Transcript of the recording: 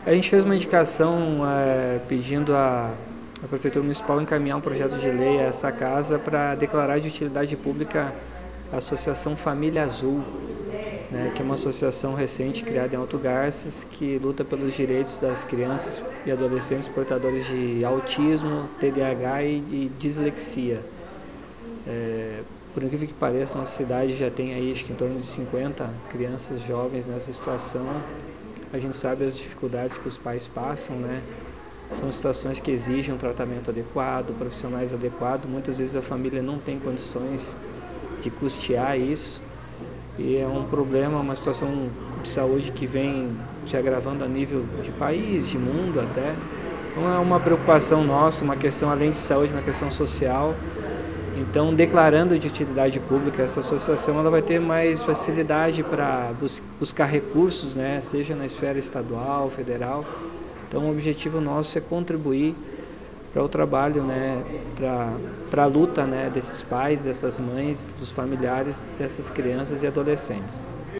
A gente fez uma indicação pedindo a Prefeitura Municipal encaminhar um projeto de lei a essa casa para declarar de utilidade pública a Associação Família Azul, né, que é uma associação recente criada em Alto Garças, que luta pelos direitos das crianças e adolescentes portadores de autismo, TDAH e dislexia. Por incrível que pareça, nossa cidade já tem aí, acho que em torno de 50 crianças jovens nessa situação. A gente sabe as dificuldades que os pais passam, né? São situações que exigem um tratamento adequado, profissionais adequados. Muitas vezes a família não tem condições de custear isso. E é um problema, uma situação de saúde que vem se agravando a nível de país, de mundo até. Então é uma preocupação nossa, uma questão além de saúde, uma questão social. Então, declarando de utilidade pública, essa associação ela vai ter mais facilidade para buscar recursos, né, seja na esfera estadual, federal. Então, o objetivo nosso é contribuir para o trabalho, né, para a luta, né, desses pais, dessas mães, dos familiares, dessas crianças e adolescentes.